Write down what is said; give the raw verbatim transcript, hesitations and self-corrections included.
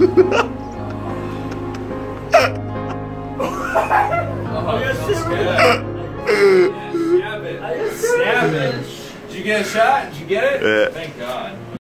Oh, that's good. Yeah, stab it. Stab it. Did you get a shot? Did you get it? Yeah. Thank God.